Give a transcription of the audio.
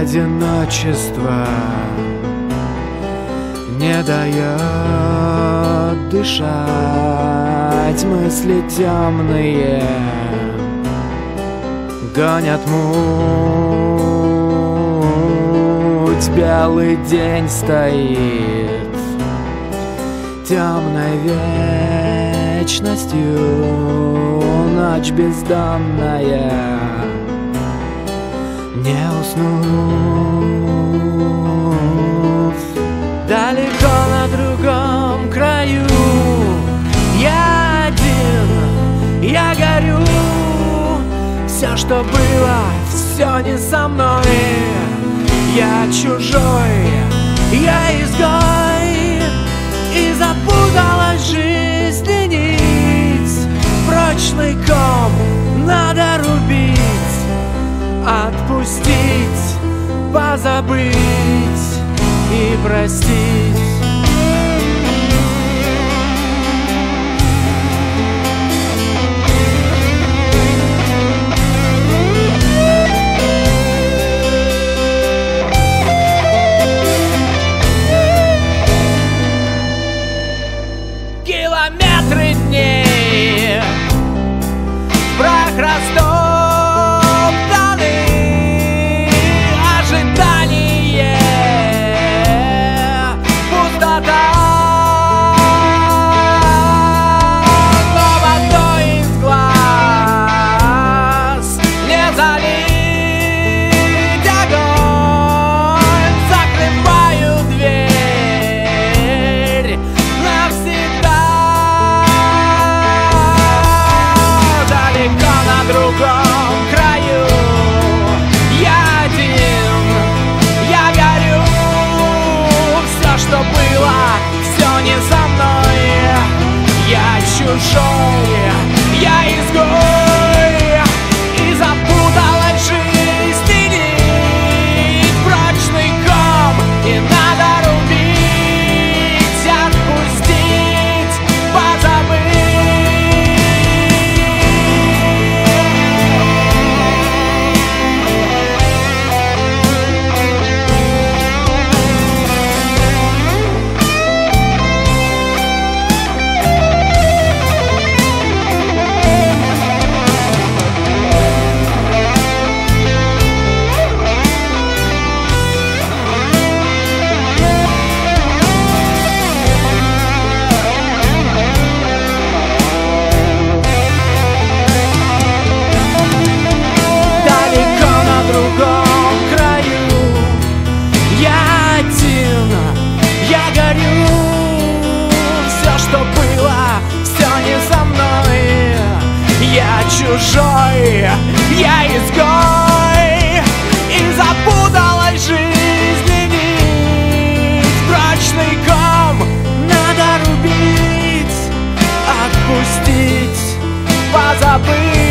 Одиночество не дает дышать, мысли темные гонят муть, белый день стоит темной вечностью, ночь бездонная, не уснув. Далеко на другом краю я один, я горю. Все, что было, все не со мной. Я чужой, я изгой, и запуталась жизнь и нить. Прочный ком надо рубить, отпустить, позабыть и простить. Километры дней в прах растоптаны, ожидание, пустота. Но водой из глаз не залить огонь. Закрываю дверь навсегда. Далеко на другом краю я один, я горю. Все, что было, все не со мной. Я чужой, я изгой, и запуталась жизнь и нить. Прочный ком, и надо рубить, отпустить, позабыть. Далеко на другом краю я один, я горю. Все, что было, все не со мной. Я чужой, я изгой, и запуталась жизнь и нить. Прочный ком надо рубить, отпустить, позабыть